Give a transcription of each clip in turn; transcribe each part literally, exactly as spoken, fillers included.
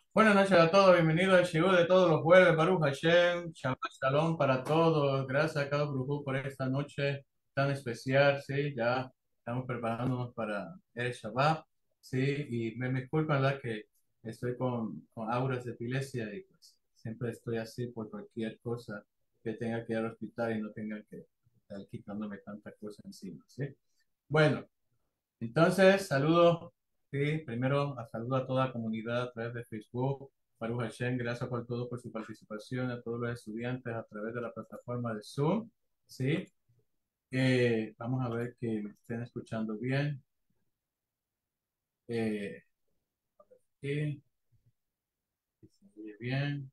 Buenas noches a todos, bienvenidos al Shiur de todos los jueves, Baruch Hashem, Shabbat Shalom para todos. Gracias a cada grupo por esta noche tan especial, sí, ya estamos preparándonos para el Shabbat, sí, y me, me disculpan, ¿verdad? Que estoy con, con auras de epilepsia y pues siempre estoy así por cualquier cosa que tenga que ir al hospital y no tenga que estar quitándome tanta cosa encima, sí. Bueno. Entonces, saludo, sí, primero a saludo a toda la comunidad a través de Facebook. Baruch Hashem, gracias por todo, por su participación, a todos los estudiantes a través de la plataforma de Zoom, sí. Eh, vamos a ver que me estén escuchando bien. Eh, sí, que se oye bien.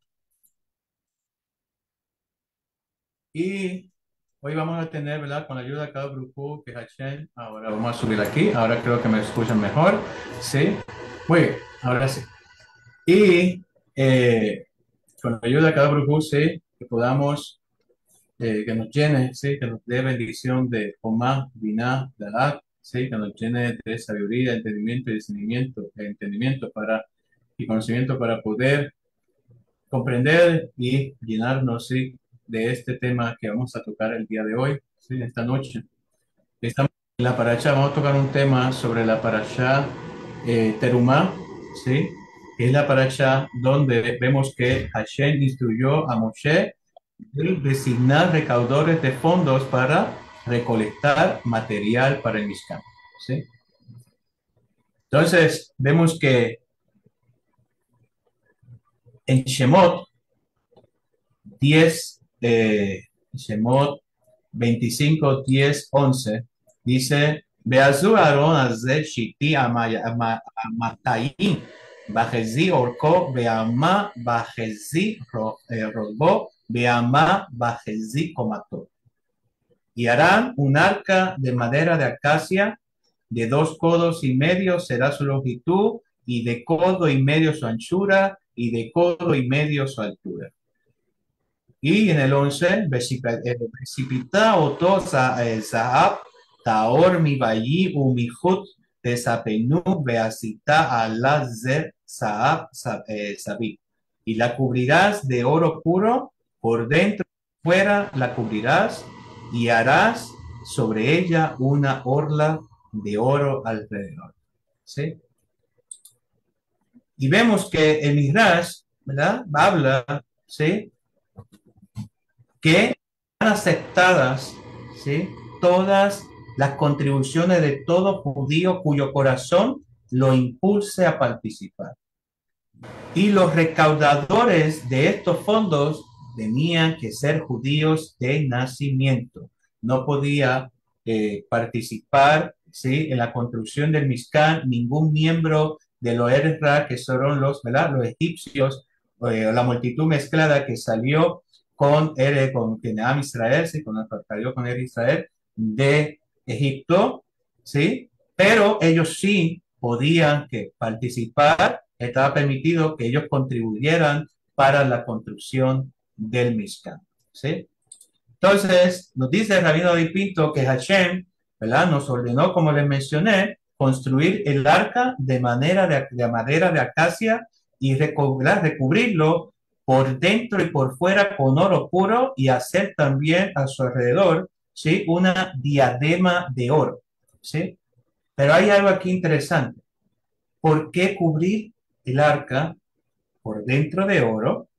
Y hoy vamos a tener, ¿verdad? Con la ayuda de cada grupo que es Hashem. Ahora vamos a subir aquí. Ahora creo que me escuchan mejor, sí. Muy bien, ahora sí. Y eh, con la ayuda de cada grupo, sí, que podamos, eh, que nos llene, sí, que nos dé bendición de Omá, Binah, Dalat, sí, que nos llene de sabiduría, entendimiento y discernimiento, e entendimiento para, y conocimiento para poder comprender y llenarnos, sí, de este tema que vamos a tocar el día de hoy, sí, esta noche. Estamos en la paracha, vamos a tocar un tema sobre la paracha eh, Terumá, ¿sí? Que es la paracha donde vemos que Hashem instruyó a Moshe el designar recaudadores de fondos para recolectar material para el Mishkan, ¿sí? Entonces, vemos que en Shemot diez, eh, Shemot veinticinco, diez, once, dice, Beazú Aarón Azel Shiti Amaya- Ama- Amatayim Bajezi Orko Beama Bajezi Ro- eh, Rodbo Beama Bajezi Komato. Y harán un arca de madera de acacia de dos codos y medio será su longitud, y de codo y medio su anchura, y de codo y medio su altura. Y en el once, precipita oto Zahab, Taor mi bayi umihut desapenu beasita ala zer Zahab Sabi. Y la cubrirás de oro puro, por dentro y fuera la cubrirás, y harás sobre ella una orla de oro alrededor. ¿Sí? Y vemos que el Midrash, ¿verdad? Habla, ¿sí? Que están aceptadas, ¿sí? Todas las contribuciones de todo judío cuyo corazón lo impulse a participar. Y los recaudadores de estos fondos tenían que ser judíos de nacimiento. No podía eh, participar, ¿sí? En la construcción del Mishkan ningún miembro de los Erra, que son los, ¿verdad? Los egipcios, eh, la multitud mezclada que salió con, er, con Keneam Israel, ¿sí? Con el salió con el Israel de Egipto, ¿sí? Pero ellos sí podían que participar, estaba permitido que ellos contribuyeran para la construcción del Mishkan, ¿sí? Entonces, nos dice el Rabino Di Pinto que Hashem, ¿verdad? Nos ordenó, como les mencioné, construir el arca de, manera de, de madera de acacia y recubrir, recubrirlo por dentro y por fuera con oro puro, y hacer también a su alrededor, ¿sí? Una diadema de oro, ¿sí? Pero hay algo aquí interesante. ¿Por qué cubrir el arca por dentro de oro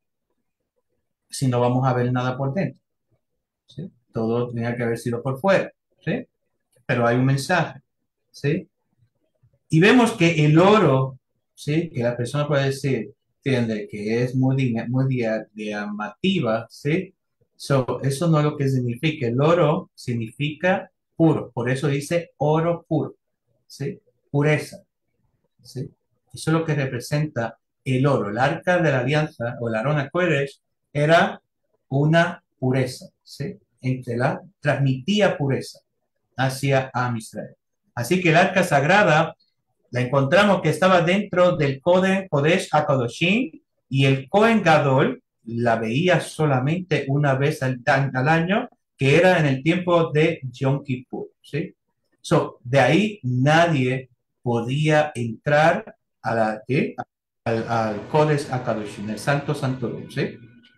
si no vamos a ver nada por dentro? ¿Sí? Todo tenía que haber sido por fuera, ¿sí? Pero hay un mensaje, ¿sí? Y vemos que el oro, ¿sí? Que la persona puede decir, entiende, que es muy, muy llamativa, ¿sí? So, eso no es lo que significa. El oro significa puro, por eso dice oro puro, ¿sí? Pureza, ¿sí? Eso es lo que representa el oro. El arca de la alianza o el Arona Kodesh era una pureza, ¿sí? Entre la, transmitía pureza hacia Am Israel. Así que el arca sagrada la encontramos que estaba dentro del Kodesh, Kodesh HaKadoshim, y el Kohen Gadol la veía solamente una vez al, al año, que era en el tiempo de Yom Kippur, ¿sí? So, de ahí nadie podía entrar a la, ¿qué? al, al Kodesh HaKadoshim, el Santo Santorum, ¿sí?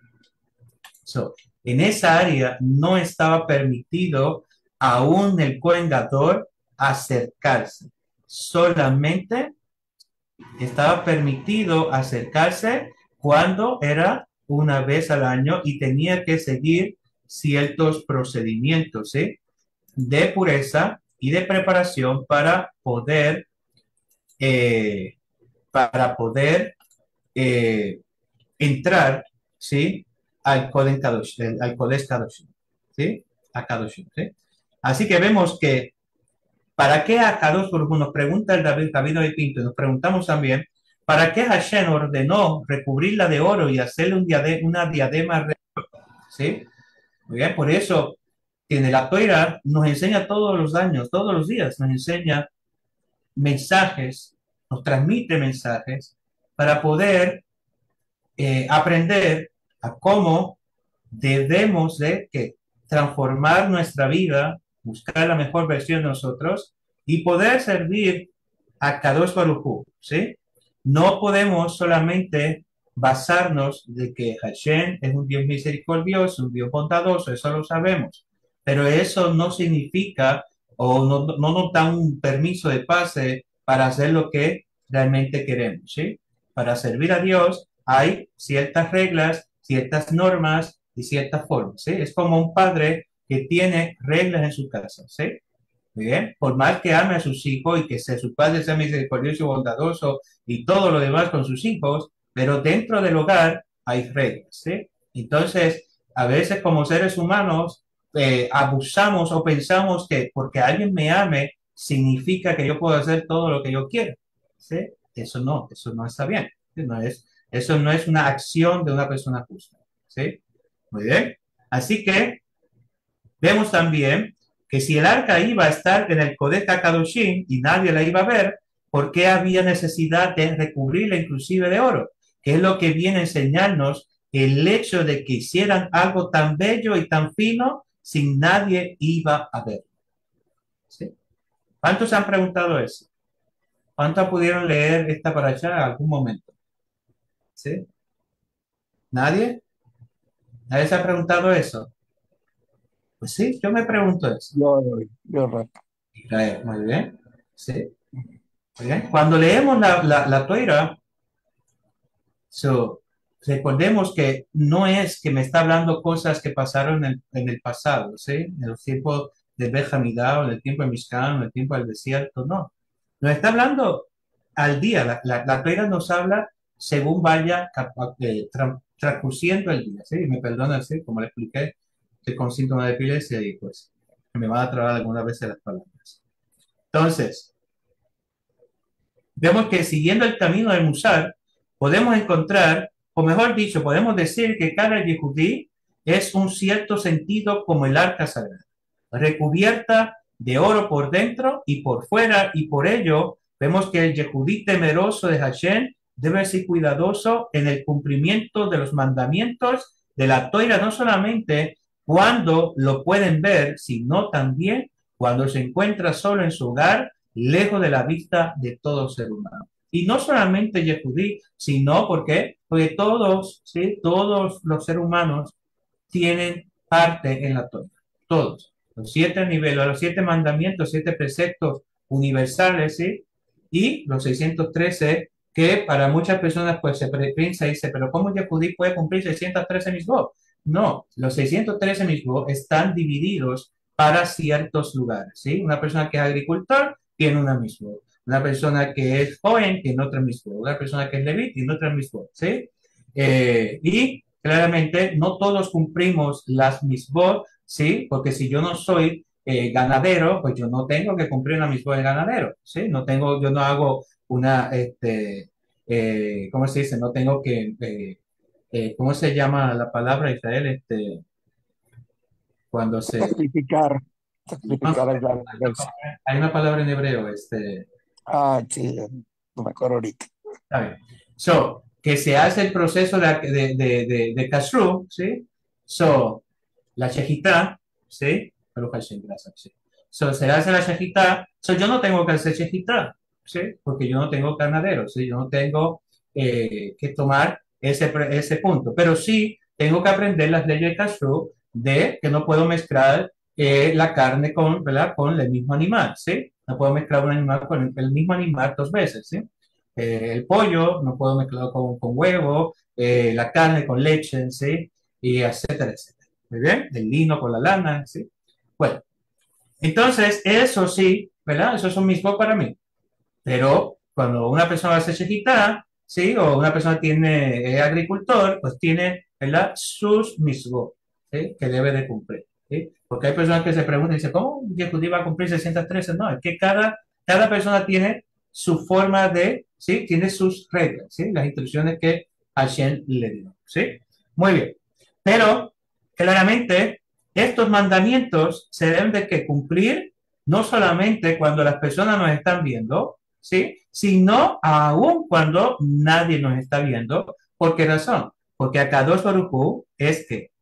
So, en esa área no estaba permitido aún el Kohen Gadol acercarse. Solamente estaba permitido acercarse cuando era una vez al año y tenía que seguir ciertos procedimientos, ¿sí? De pureza y de preparación para poder, eh, para poder eh, entrar, ¿sí? Al Kodesh Kadosh, al Kodesh Kadosh, ¿sí? A Kadosh, ¿sí? Así que vemos que, ¿para qué a Kadosh Baruj Hu? Nos pregunta el David, David de Pinto, nos preguntamos también, ¿para qué Hashem ordenó recubrirla de oro y hacerle un diade, una diadema, ¿sí? Muy bien, por eso tiene la Torah, nos enseña todos los años, todos los días, nos enseña mensajes, nos transmite mensajes para poder eh, aprender a cómo debemos de que transformar nuestra vida, buscar la mejor versión de nosotros y poder servir a Kadosh Baruj Hu, ¿sí? No podemos solamente basarnos de que Hashem es un Dios misericordioso, un Dios bondadoso, eso lo sabemos, pero eso no significa o no, no nos da un permiso de pase para hacer lo que realmente queremos, ¿sí? Para servir a Dios hay ciertas reglas, ciertas normas y ciertas formas, ¿sí? Es como un padre que tiene reglas en su casa, ¿sí? Bien, por más que ame a sus hijos y que sea, su padre sea misericordioso y bondadoso y todo lo demás con sus hijos, pero dentro del hogar hay reglas, ¿sí? Entonces, a veces como seres humanos eh, abusamos o pensamos que porque alguien me ame significa que yo puedo hacer todo lo que yo quiero, ¿sí? Eso no, eso no está bien, ¿sí? No es, eso no es una acción de una persona justa, ¿sí? Muy bien. Así que vemos también que si el arca iba a estar en el Kodesh HaKadoshim y nadie la iba a ver, ¿por qué había necesidad de recubrirla inclusive de oro? Que es lo que viene a enseñarnos el hecho de que hicieran algo tan bello y tan fino sin nadie iba a ver. ¿Sí? ¿Cuántos han preguntado eso? ¿Cuántos pudieron leer esta para allá en algún momento? ¿Sí? ¿Nadie? ¿Nadie se ha preguntado eso? Pues sí, yo me pregunto eso. Yo, yo, rato. Israel, muy bien. Sí. Muy bien. Cuando leemos la, la, la Torah, so, recordemos que no es que me está hablando cosas que pasaron en, en el pasado, ¿sí? En los tiempos de Benjamidá o en el tiempo de Mishkan o en el tiempo del desierto, no. Nos está hablando al día. La, la, la Torah nos habla según vaya eh, tra, transcurriendo el día, ¿sí? Y me perdona, ¿sí? Como le expliqué, estoy con síntomas de epilepsia y pues me van a trabar algunas veces las palabras. Entonces, vemos que siguiendo el camino del Musar, podemos encontrar, o mejor dicho, podemos decir que cada Yehudí es un cierto sentido como el arca sagrada, recubierta de oro por dentro y por fuera, y por ello vemos que el Yehudí temeroso de Hashem debe ser cuidadoso en el cumplimiento de los mandamientos de la Torah, no solamente cuando lo pueden ver, sino también cuando se encuentra solo en su hogar lejos de la vista de todo ser humano. Y no solamente Yehudí, sino porque, porque todos, ¿sí? Todos los seres humanos tienen parte en la Torah. Todos. Los siete niveles, los siete mandamientos, siete preceptos universales, ¿sí? Y los seiscientos trece que para muchas personas pues se piensa y dice, pero ¿cómo Yehudí puede cumplir seiscientos trece misbot? No, los seiscientos trece misbot están divididos para ciertos lugares, ¿sí? Una persona que es agricultor tiene una misbot. Una persona que es joven tiene otra misbot. Una persona que es levit tiene otra misbot, ¿sí? Eh, y claramente no todos cumplimos las misbot, ¿sí? Porque si yo no soy eh, ganadero, pues yo no tengo que cumplir la misbot de ganadero, ¿sí? No tengo, yo no hago una, este, eh, ¿cómo se dice? No tengo que, eh, eh, ¿cómo se llama la palabra Israel? Este, cuando se... Sacrificar, No, sacrificar es la vez. hay una palabra en hebreo, este, Ah, sí, no me acuerdo ahorita. está bien. So, que se hace el proceso de, de, de, de, de kashrut, ¿sí? So, la shejitá, ¿sí? Pero Hashem, gracias, sí. So, se hace la shejitá. So, yo no tengo que hacer shejitá, ¿sí? Porque yo no tengo ganadero, ¿sí? Yo no tengo eh, que tomar ese, pre- ese punto. Pero sí tengo que aprender las leyes de Kashrut de que no puedo mezclar eh, la carne con, ¿verdad? Con el mismo animal, ¿sí? No puedo mezclar un animal con el, el mismo animal dos veces, ¿sí? Eh, el pollo no puedo mezclarlo con, con huevo, eh, la carne con leche, ¿sí? Y etcétera, etcétera. Muy bien, el lino con la lana, ¿sí? Bueno, entonces eso sí, ¿verdad? Eso es un mismo para mí. Pero cuando una persona hace chiquita, ¿sí? O una persona tiene, es agricultor, pues tiene, ¿verdad? Sus misbot, ¿sí? Que debe de cumplir, ¿sí? Porque hay personas que se preguntan y dicen, ¿cómo un Yehudí va a cumplir seiscientos trece? No, es que cada, cada persona tiene su forma de, ¿sí? Tiene sus reglas, ¿sí? Las instrucciones que Hashem le dio, ¿sí? Muy bien. Pero, claramente, estos mandamientos se deben de que cumplir no solamente cuando las personas nos están viendo, ¿sí? Sino aún cuando nadie nos está viendo. ¿Por qué razón? Porque Akadosh Baruj Hu es que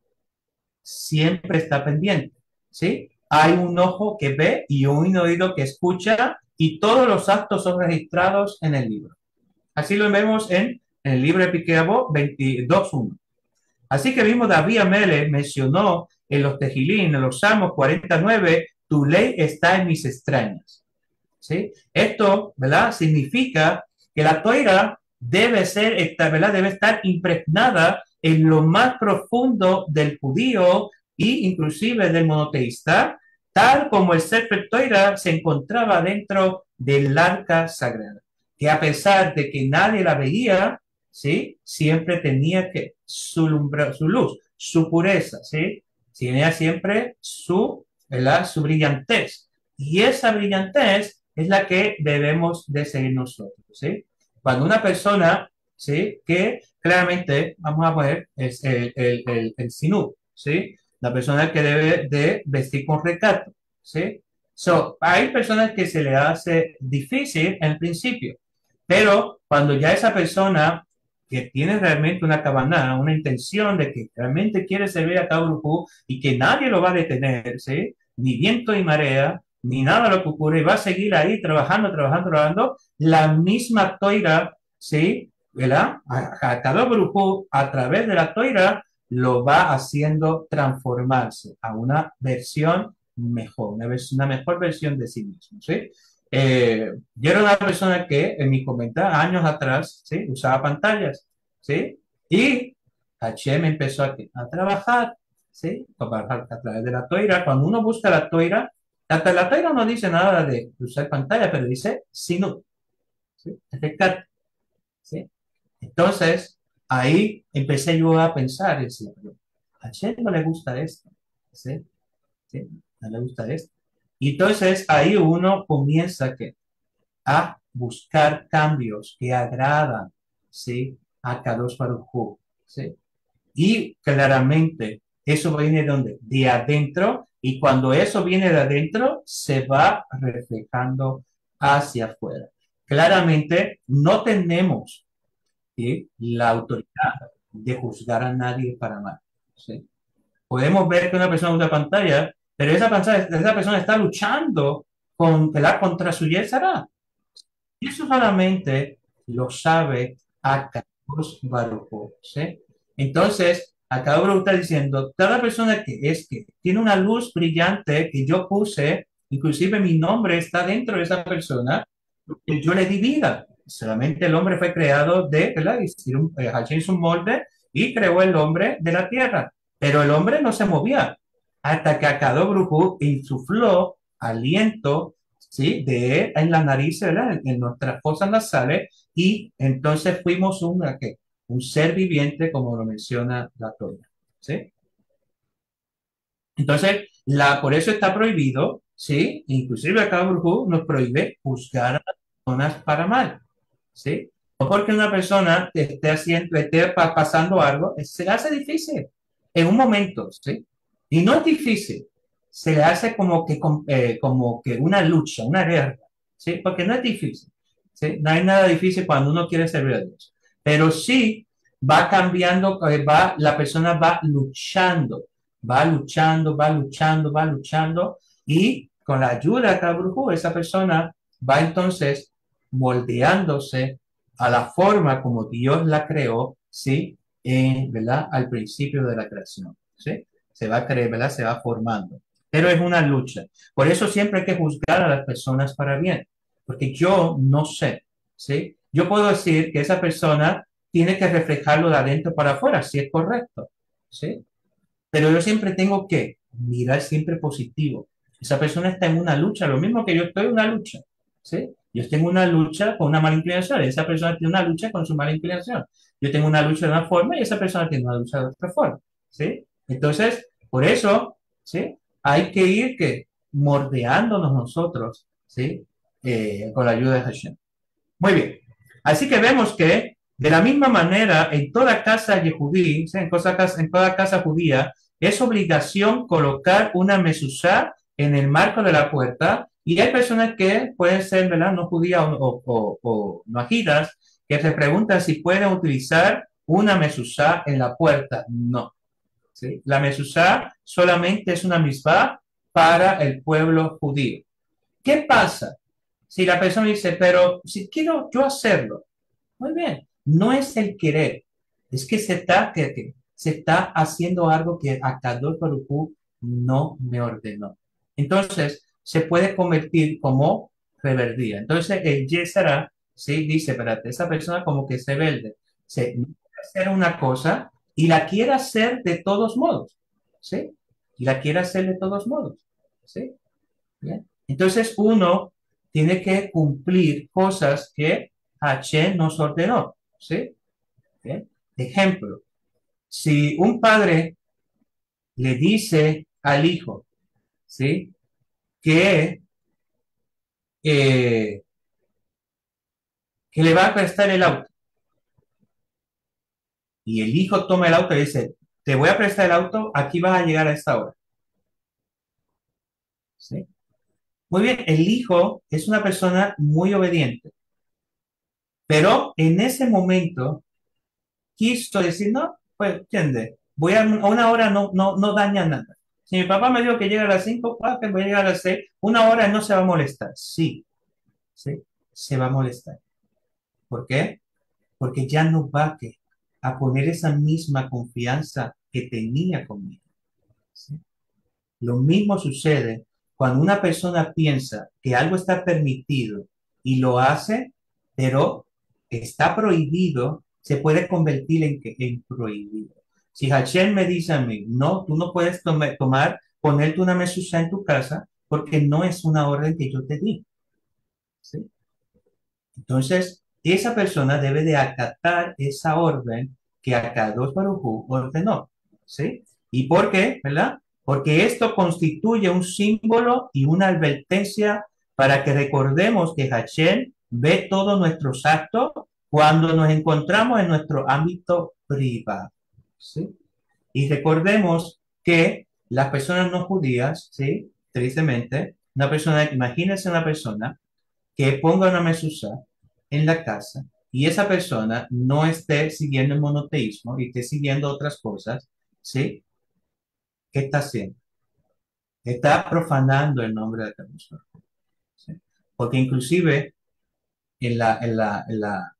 siempre está pendiente, ¿sí? Hay un ojo que ve y un oído que escucha y todos los actos son registrados en el libro. Así lo vemos en, en el libro de Piqueabo veintidós uno. Así que mismo David Amele mencionó en los Tejilín, en los Salmos cuarenta y nueve, tu ley está en mis extrañas. ¿Sí? Esto, ¿verdad? Significa que la toira debe ser, ¿verdad? Debe estar impregnada en lo más profundo del judío e inclusive del monoteísta, tal como el Sefer Toira se encontraba dentro del arca sagrada, que a pesar de que nadie la veía, ¿sí? Siempre tenía que su, lumbra, su luz, su pureza, ¿sí? Tenía siempre su, ¿verdad? Su brillantez. Y esa brillantez es la que debemos de seguir nosotros, ¿sí? Cuando una persona, ¿sí? Que claramente, vamos a poner, es el, el, el, el sinú, ¿sí? La persona que debe de vestir con recato, ¿sí? So, hay personas que se le hace difícil en principio, pero cuando ya esa persona que tiene realmente una cabana, una intención de que realmente quiere servir a cada grupo y que nadie lo va a detener, ¿sí? Ni viento ni marea, ni nada de lo que ocurre, va a seguir ahí trabajando, trabajando, trabajando, la misma toira, ¿sí? ¿Verdad? A, a cada grupo, a través de la toira, lo va haciendo transformarse a una versión mejor, una, vers una mejor versión de sí mismo, ¿sí? Eh, yo era una persona que en mi comentarios años atrás, ¿sí? Usaba pantallas, ¿sí? Y Hashem empezó a, a trabajar, ¿sí? A, a través de la toira. Cuando uno busca la toira, hasta la toira no dice nada de usar pantalla, pero dice sinu, ¿sí? Efectar, ¿sí? Entonces, ahí empecé yo a pensar, y decir, a Hashem no le gusta esto, ¿sí? ¿Sí? No le gusta esto. Y entonces ahí uno comienza que a buscar cambios que agradan, ¿sí? A Kadosh Baruj Hu, ¿sí? Y claramente eso viene de donde? De adentro, y cuando eso viene de adentro, se va reflejando hacia afuera. Claramente no tenemos, ¿sí? La autoridad de juzgar a nadie para mal, ¿sí? Podemos ver que una persona usa pantalla, pero esa, pantalla, esa persona está luchando con, contra su Yetzirah. Y eso solamente lo sabe Akadosh Baruj Hu, ¿sí? Entonces, acá Baruj está diciendo, cada persona que es que tiene una luz brillante que yo puse, inclusive mi nombre está dentro de esa persona, que yo le di vida. Solamente el hombre fue creado de, ¿verdad? Hashem hizo un molde y creó el hombre de la tierra, pero el hombre no se movía hasta que Akadosh Baruj Hu insufló aliento, ¿sí? De en la nariz, ¿verdad? En, en nuestras fosas nasales, y entonces fuimos un, ¿qué? Un ser viviente, como lo menciona la Torah, ¿sí? Entonces, la, por eso está prohibido, ¿sí? Inclusive acá Baruj nos prohíbe juzgar a las personas para mal, ¿sí? No porque una persona te esté haciendo, esté pasando algo, se le hace difícil en un momento, ¿sí? Y no es difícil, se le hace como que, eh, como que una lucha, una guerra, ¿sí? Porque no es difícil, ¿sí? No hay nada difícil cuando uno quiere servir a Dios. Pero sí va cambiando, eh, va, la persona va luchando, va luchando, va luchando, va luchando, y con la ayuda de Kabrujú, esa persona va entonces moldeándose a la forma como Dios la creó, ¿sí? Eh, ¿verdad? Al principio de la creación, ¿sí? Se va a creer, ¿verdad? Se va formando. Pero es una lucha. Por eso siempre hay que juzgar a las personas para bien, porque yo no sé, ¿sí? Yo puedo decir que esa persona tiene que reflejarlo de adentro para afuera, si es correcto, ¿sí? Pero yo siempre tengo que mirar siempre positivo. Esa persona está en una lucha, lo mismo que yo estoy en una lucha, ¿sí? Yo tengo una lucha con una mala inclinación, esa persona tiene una lucha con su mala inclinación. Yo tengo una lucha de una forma y esa persona tiene una lucha de otra forma, ¿sí? Entonces, por eso, ¿sí? Hay que ir que mordeándonos nosotros, ¿sí? Eh, con la ayuda de Hashem. Muy bien. Así que vemos que de la misma manera en toda casa yehudí, ¿sí? en, cosa, en toda casa judía, es obligación colocar una mezuzá en el marco de la puerta y hay personas que pueden ser, ¿verdad? No judías o, o, o, o no ajidas, que se preguntan si pueden utilizar una mezuzá en la puerta. No. ¿Sí? La mezuzá solamente es una misbah para el pueblo judío. ¿Qué pasa? Si la persona dice, pero si quiero yo hacerlo, muy bien, no es el querer, es que se está, que, que se está haciendo algo que Akadosh Baruj Hu no me ordenó. Entonces, se puede convertir como rebeldía. Entonces, el Yesara, sí, dice, espérate, esa persona como que se rebelde, se quiere hacer una cosa y la quiere hacer de todos modos, ¿sí? Y la quiere hacer de todos modos, ¿sí? ¿Bien? Entonces uno tiene que cumplir cosas que Hashem nos ordenó, ¿sí? ¿Bien? Ejemplo, si un padre le dice al hijo, ¿sí? Que, eh, que le va a prestar el auto y el hijo toma el auto y dice, te voy a prestar el auto, aquí vas a llegar a esta hora, ¿sí? Muy bien, el hijo es una persona muy obediente, pero en ese momento quiso decir, no, pues, entiende, voy a, a una hora no, no, no daña nada. Si mi papá me dijo que llega a las cinco, pues voy a llegar a las seis, una hora no se va a molestar. Sí, sí, se va a molestar. ¿Por qué? Porque ya no va a, que, a poner esa misma confianza que tenía conmigo. ¿Sí? Lo mismo sucede cuando una persona piensa que algo está permitido y lo hace, pero está prohibido, se puede convertir en, en prohibido. Si Hashem me dice a mí, no, tú no puedes tomar, tomar ponerte una mesusa en tu casa porque no es una orden que yo te di. ¿Sí? Entonces, esa persona debe de acatar esa orden que Akadosh Baruj Hu ordenó, ¿sí? ¿Y por qué? ¿Verdad? Porque esto constituye un símbolo y una advertencia para que recordemos que Hashem ve todos nuestros actos cuando nos encontramos en nuestro ámbito privado, ¿sí? Y recordemos que las personas no judías, ¿sí? Tristemente, una persona, imagínense una persona que ponga una mezuzá en la casa y esa persona no esté siguiendo el monoteísmo y esté siguiendo otras cosas, ¿sí? ¿Qué está haciendo? Está profanando el nombre de Dios. ¿Sí? Porque inclusive en la, en la, en la,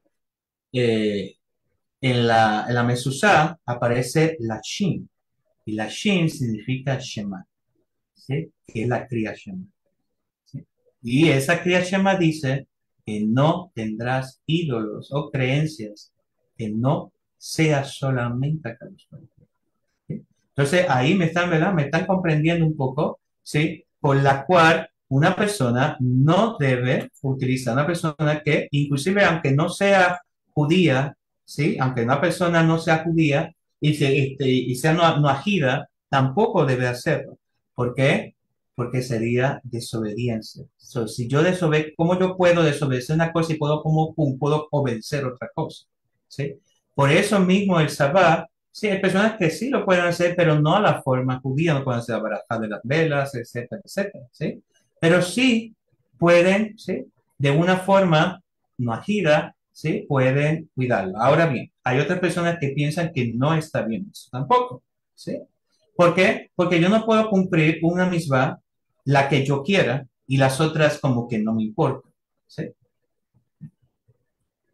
eh, en la, en la mezuzá aparece la shin y la shin significa Shema, ¿sí? Que es la cría Shema. ¿Sí? Y esa cría Shema dice que no tendrás ídolos o creencias, que no sea solamente a Carlos. ¿Sí? Entonces ahí me están, ¿verdad? Me están comprendiendo un poco, ¿sí? Por la cual una persona no debe utilizar una persona que, inclusive aunque no sea judía, ¿sí? Aunque una persona no sea judía y, se, este, y sea no, no ajida, tampoco debe hacerlo. ¿Por qué? Porque sería desobediencia. So, si yo desobedezco, ¿cómo yo puedo desobedecer una cosa y puedo, cómo, puedo obedecer otra cosa? ¿Sí? Por eso mismo el Sabbat, sí, hay personas que sí lo pueden hacer, pero no a la forma judía, no pueden hacer la baraja de las velas, etcétera, etcétera, ¿sí? Pero sí pueden, ¿sí? De una forma no agida, ¿sí? Pueden cuidarlo. Ahora bien, hay otras personas que piensan que no está bien eso tampoco, ¿sí? ¿Por qué? Porque yo no puedo cumplir una misma, la que yo quiera, y las otras como que no me importa, ¿sí?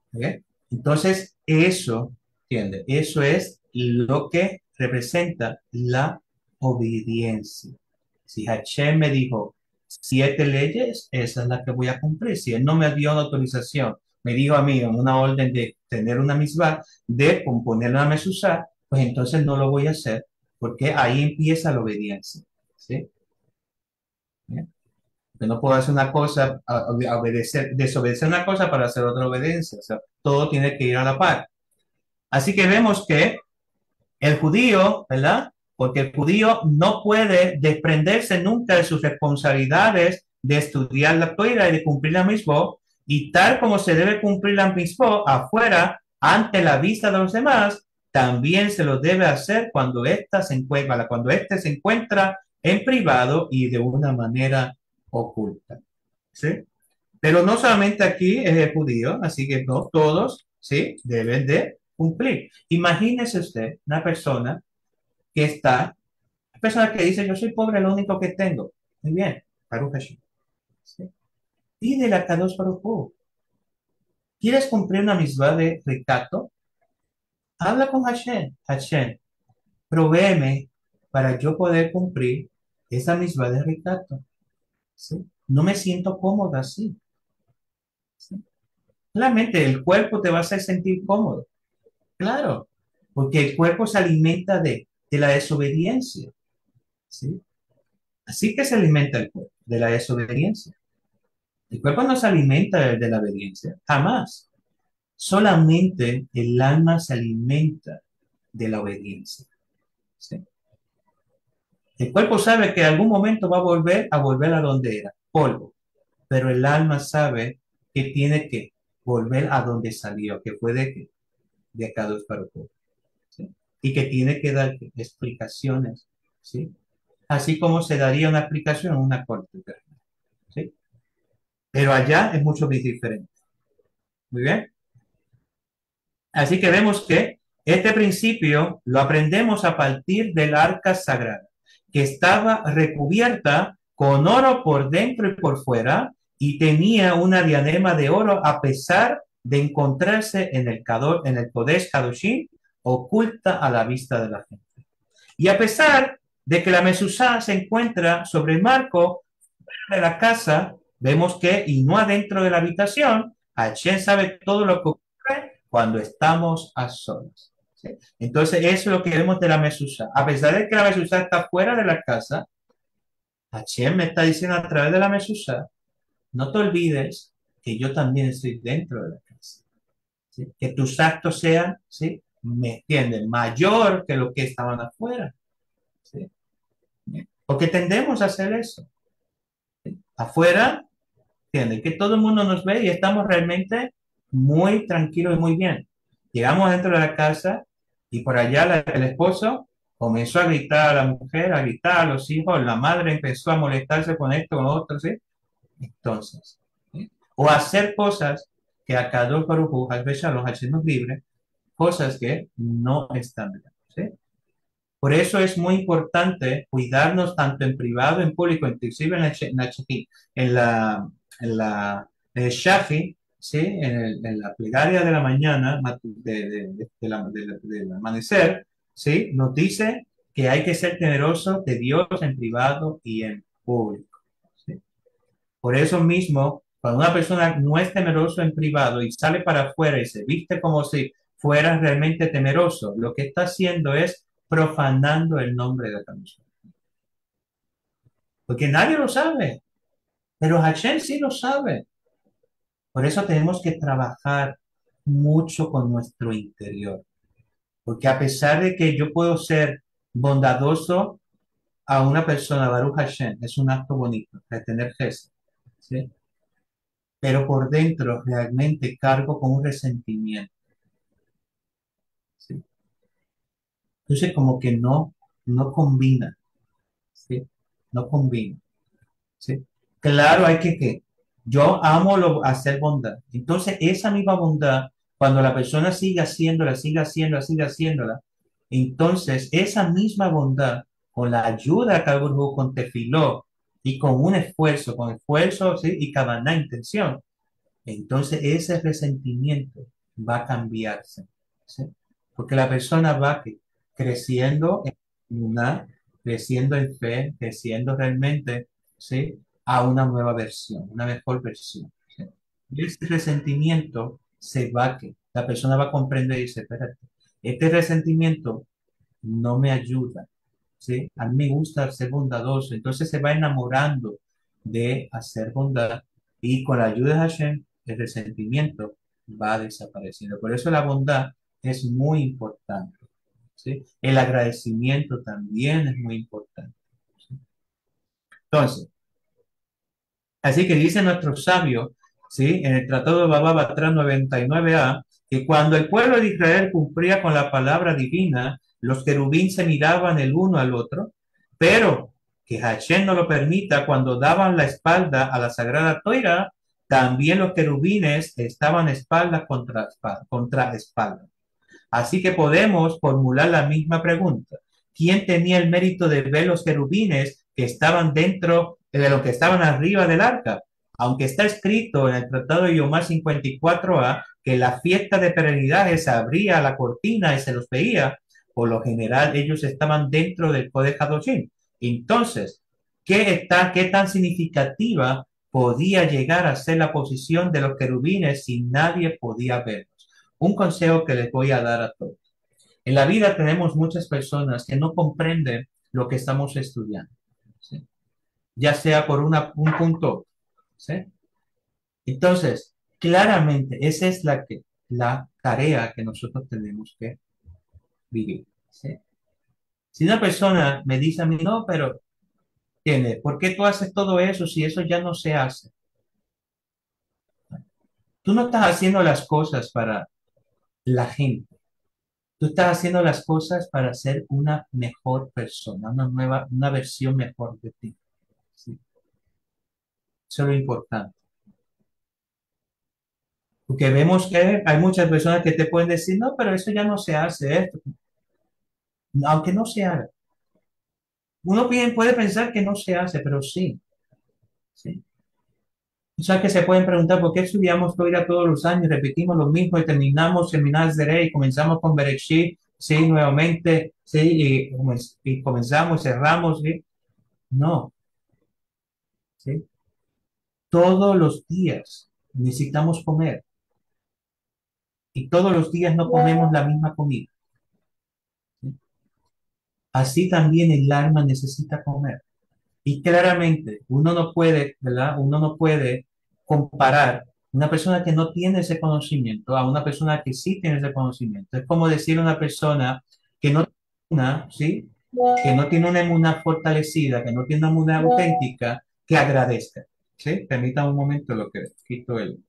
¿Ok? Entonces, eso, ¿entiende? Eso es lo que representa la obediencia. Si Hashem me dijo siete leyes, esa es la que voy a cumplir. Si él no me dio una autorización, me dijo a mí en una orden de tener una misma, de componer una mesuzá, pues entonces no lo voy a hacer, porque ahí empieza la obediencia. ¿Sí? ¿Bien? Que no puedo hacer una cosa, a- a- obedecer, desobedecer una cosa para hacer otra obediencia. O sea, todo tiene que ir a la par. Así que vemos que el judío, ¿verdad? Porque el judío no puede desprenderse nunca de sus responsabilidades de estudiar la Torah y de cumplir la misma, y tal como se debe cumplir la misma afuera, ante la vista de los demás, también se lo debe hacer cuando ésta se encuentra, cuando éste se encuentra en privado y de una manera oculta. ¿Sí? Pero no solamente aquí es el judío, así que no todos, ¿sí? Deben de cumplir. Imagínese usted una persona que está, una persona que dice, yo soy pobre, lo único que tengo. Muy bien, Baruch Hashem. ¿Sí? Pídele a Kadosh Baruj Hu. ¿Quieres cumplir una misma de recato? Habla con Hashem. Hashem, provéeme para yo poder cumplir esa misma de recato. ¿Sí? No me siento cómoda así. ¿Sí? Claramente el cuerpo te va a hacer sentir cómodo. Claro, porque el cuerpo se alimenta de, de la desobediencia. ¿Sí? Así que se alimenta el cuerpo, de la desobediencia. El cuerpo no se alimenta de, de la obediencia, jamás. Solamente el alma se alimenta de la obediencia. ¿Sí? El cuerpo sabe que en algún momento va a volver a volver a donde era, polvo, pero el alma sabe que tiene que volver a donde salió, que fue de, de acá dos para otro, ¿sí? Y que tiene que dar explicaciones, ¿sí? Así como se daría una explicación en una corte, ¿sí? Pero allá es mucho más diferente. Muy bien. Así que vemos que este principio lo aprendemos a partir del arca sagrada, que estaba recubierta con oro por dentro y por fuera y tenía una diadema de oro a pesar de encontrarse en el, en el Kodesh Kadoshim oculta a la vista de la gente. Y a pesar de que la mesuzá se encuentra sobre el marco de la casa, vemos que, y no adentro de la habitación, Hashem sabe todo lo que ocurre cuando estamos a solas. ¿Sí? Entonces, eso es lo que vemos de la mesuzá. A pesar de que la mesuzá está fuera de la casa, Hashem me está diciendo a través de la mesuzá, no te olvides que yo también estoy dentro de la casa. ¿Sí? Que tus actos sean, ¿sí? ¿Me entienden? Mayor que lo que estaban afuera. ¿Sí? Porque tendemos a hacer eso. ¿Sí? Afuera, ¿entiendes? Que todo el mundo nos ve y estamos realmente muy tranquilos y muy bien. Llegamos dentro de la casa y por allá la- el esposo comenzó a gritar a la mujer, a gritar a los hijos, la madre empezó a molestarse con esto, con otro, ¿sí? Entonces, ¿sí? O hacer cosas que a cada uno por un al veces los hacemos libres, cosas que no están bien, ¿sí? Por eso es muy importante cuidarnos tanto en privado, en público, inclusive en, el, en, la, en la, en la en el shafi, ¿sí? En, el, en, la plegaria de la mañana, de, de, de, de la, de, del amanecer, ¿sí? Nos dice que hay que ser temeroso de Dios en privado y en público. ¿Sí? Por eso mismo, cuando una persona no es temeroso en privado y sale para afuera y se viste como si fuera realmente temeroso, lo que está haciendo es profanando el nombre de Dios. Porque nadie lo sabe, pero Hashem sí lo sabe. Por eso tenemos que trabajar mucho con nuestro interior. Porque a pesar de que yo puedo ser bondadoso a una persona, Baruch Hashem, es un acto bonito, de tener gesto, ¿sí? Pero por dentro realmente cargo con un resentimiento, ¿sí? Entonces como que no, no combina, ¿sí? No combina, ¿sí? Claro, hay que, que yo amo lo, hacer bondad. Entonces esa misma bondad, cuando la persona sigue haciéndola, sigue haciéndola, sigue haciéndola, entonces esa misma bondad, con la ayuda de Kaburhu, con tefiló y con un esfuerzo, con esfuerzo, ¿sí? Y cada intención, entonces ese resentimiento va a cambiarse, ¿sí? Porque la persona va que- creciendo en una, creciendo en fe, creciendo realmente, ¿sí? A una nueva versión, una mejor versión, ¿sí? Y ese resentimiento se va que la persona va a comprender y dice, espérate, este resentimiento no me ayuda, ¿sí? A mí me gusta ser bondadoso, entonces se va enamorando de hacer bondad y con la ayuda de Hashem, el resentimiento va desapareciendo. Por eso la bondad es muy importante, ¿sí? El agradecimiento también es muy importante, ¿sí? Entonces, así que dice nuestro sabio, ¿sí? En el Tratado de Baba Batra noventa y nueve a, que cuando el pueblo de Israel cumplía con la palabra divina, los querubín se miraban el uno al otro, pero que Hashem no lo permita, cuando daban la espalda a la sagrada toira, también los querubines estaban espalda contra, contra espalda. Así que podemos formular la misma pregunta. ¿Quién tenía el mérito de ver los querubines que estaban dentro de los que estaban arriba del arca? Aunque está escrito en el Tratado de Yomar cincuenta y cuatro a que la fiesta de peregrinaje se abría la cortina y se los veía, por lo general ellos estaban dentro del Kodesh HaDoshim. Entonces, ¿qué, está, ¿qué tan significativa podía llegar a ser la posición de los querubines si nadie podía ver? Un consejo que les voy a dar a todos. En la vida tenemos muchas personas que no comprenden lo que estamos estudiando, ¿sí? Ya sea por una, un punto, ¿sí? Entonces, claramente, esa es la, que, la tarea que nosotros tenemos que vivir, ¿sí? Si una persona me dice a mí, no, pero, ¿entiendes? ¿Por qué tú haces todo eso si eso ya no se hace? Tú no estás haciendo las cosas para la gente. Tú estás haciendo las cosas para ser una mejor persona, una nueva, una versión mejor de ti, ¿sí? Eso es lo importante. Porque vemos que hay muchas personas que te pueden decir, no, pero eso ya no se hace, esto. Aunque no se haga. Uno bien puede pensar que no se hace, pero sí, ¿sí? O sea que se pueden preguntar por qué estudiamos Torah todos los años, repetimos lo mismo y terminamos seminarios de Rey, comenzamos con Bereshit, sí, nuevamente, sí, y, y comenzamos, cerramos, ¿sí? No, ¿sí? Todos los días necesitamos comer y todos los días no comemos la misma comida, ¿sí? Así también el alma necesita comer. Y claramente uno no puede, ¿verdad? Uno no puede comparar una persona que no tiene ese conocimiento a una persona que sí tiene ese conocimiento. Es como decir a una persona que no tiene una, ¿sí? Que no tiene una emuná fortalecida, que no tiene una emuná auténtica, que agradezca, ¿sí? Permítame un momento lo que quito el,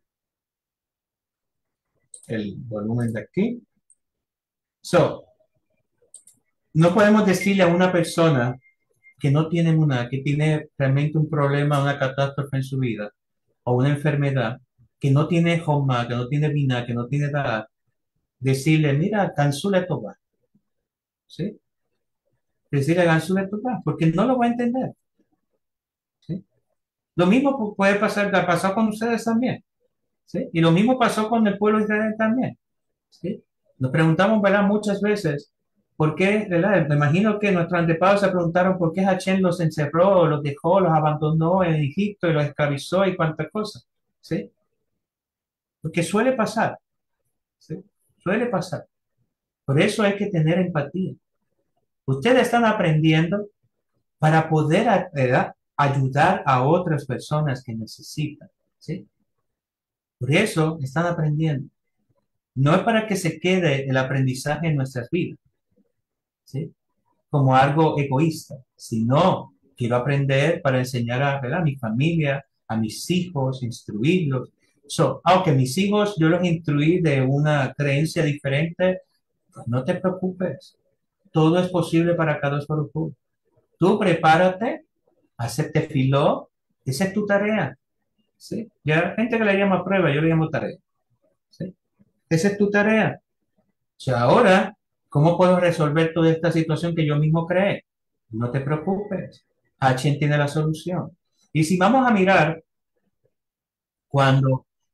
el volumen de aquí. So, no podemos decirle a una persona que no tiene una, que tiene realmente un problema, una catástrofe en su vida, o una enfermedad, que no tiene Homa, que no tiene Vina, que no tiene Da'at, decirle, mira, cancela Toba, ¿sí? Decirle, cancela Toba, porque no lo va a entender, ¿sí? Lo mismo pu- puede pasar, ha pasado con ustedes también, ¿sí? Y lo mismo pasó con el pueblo de Israel también, ¿sí? Nos preguntamos, ¿verdad? Muchas veces, ¿por qué, verdad? Me imagino que nuestros antepasados se preguntaron por qué Hashem los encerró, los dejó, los abandonó en Egipto y los esclavizó y cuántas cosas, ¿sí? Porque suele pasar, ¿sí? Suele pasar. Por eso hay que tener empatía. Ustedes están aprendiendo para poder, ¿verdad?, ayudar a otras personas que necesitan, ¿sí? Por eso están aprendiendo. No es para que se quede el aprendizaje en nuestras vidas, ¿sí? Como algo egoísta, sino quiero aprender para enseñar a, ¿verdad?, a mi familia, a mis hijos, instruirlos. So, aunque mis hijos yo los instruí de una creencia diferente, pues no te preocupes. Todo es posible para cada uno. Tú prepárate, hacerte filó, esa es tu tarea, ¿sí? Ya hay gente que le llama prueba, yo le llamo tarea, ¿sí? Esa es tu tarea. O sea, ahora, ¿cómo puedo resolver toda esta situación que yo mismo creé? No te preocupes, H tiene la solución. Y si vamos a mirar, cuando